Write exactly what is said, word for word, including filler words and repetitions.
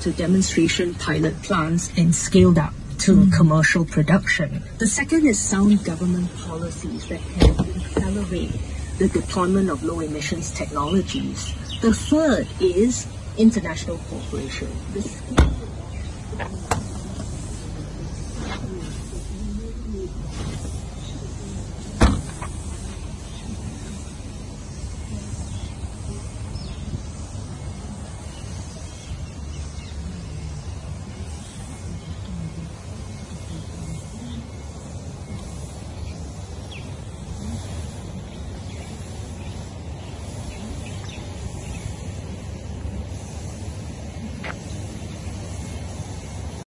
to demonstration pilot plants and scaled up to mm. commercial production. The second is sound government policies that can accelerate the deployment of low emissions technologies. The third is international cooperation. The